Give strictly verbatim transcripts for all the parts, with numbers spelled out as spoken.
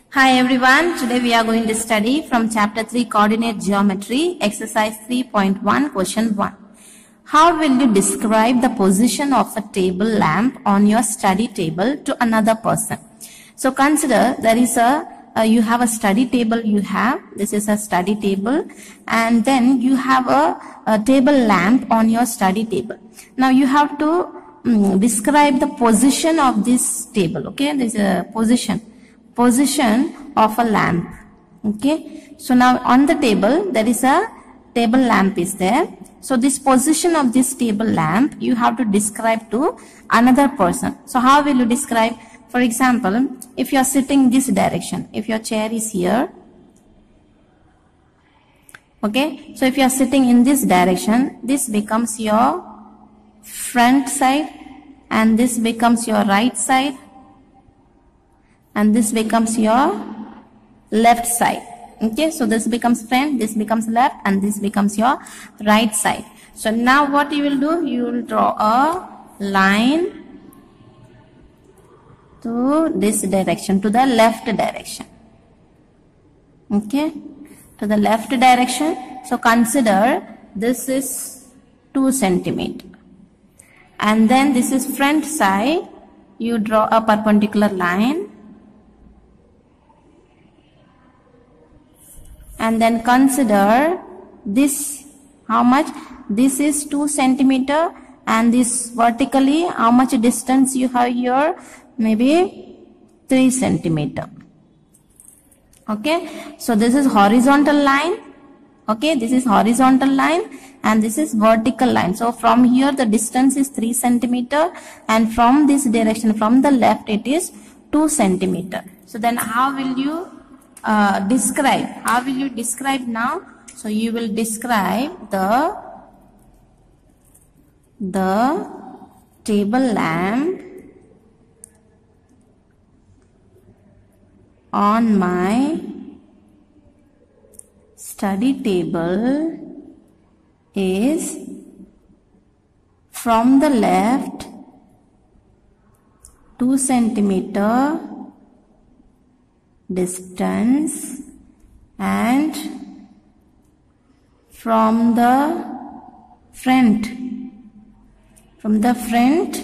Hi everyone, today we are going to study from chapter three coordinate geometry, exercise three point one, question one. How will you describe the position of a table lamp on your study table to another person? So consider there is a, uh, you have a study table you have, this is a study table, and then you have a, a table lamp on your study table. Now you have to um, describe the position of this table, okay, this is a position. Position of a lamp. Okay, so now on the table there is a table lamp is there. So this position of this table lamp you have to describe to another person. So how will you describe? For example, if you are sitting this direction, if your chair is here, okay, so if you are sitting in this direction, this becomes your front side and this becomes your right side. And this becomes your left side. Okay, so this becomes front, this becomes left, and this becomes your right side. So now what you will do, you will draw a line to this direction, to the left direction. Okay, to the left direction. So consider this is two centimeter. And then this is front side. You draw a perpendicular line. And then consider this, how much? This is two centimeter, and this vertically, how much distance you have here? Maybe three centimeter. Okay, so this is horizontal line. Okay, this is horizontal line, and this is vertical line. So from here the distance is three centimeter, and from this direction, from the left, it is two centimeter. So then how will you Uh, describe? How will you describe now? So you will describe the the table lamp on my study table is from the left two centimeter distance, and from the front from the front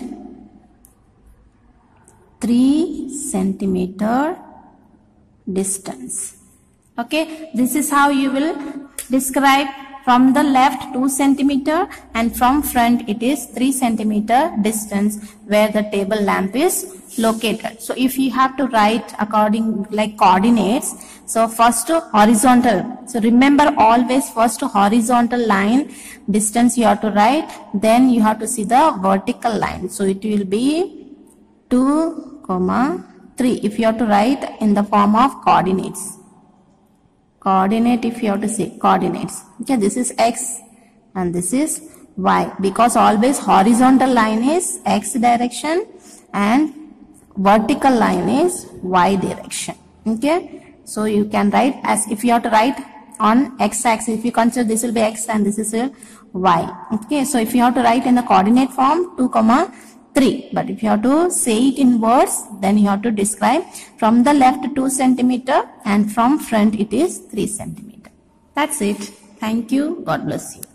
three centimeter distance. Okay, this is how you will describe. From the left two centimeter, and from front it is three centimeter distance where the table lamp is located. So if you have to write according like coordinates, so first to horizontal. So remember always first to horizontal line distance you have to write, then you have to see the vertical line. So it will be two comma three if you have to write in the form of coordinates. Coordinate if you have to say coordinates. Okay, this is x and this is y, because always horizontal line is x direction and vertical line is y direction. Okay, so you can write as if you have to write on x axis. If you consider this will be x and this is y. Okay, so if you have to write in the coordinate form two comma three, but if you have to say it in words, then you have to describe from the left two centimeter and from front it is three centimeter. That's it. Thank you. God bless you.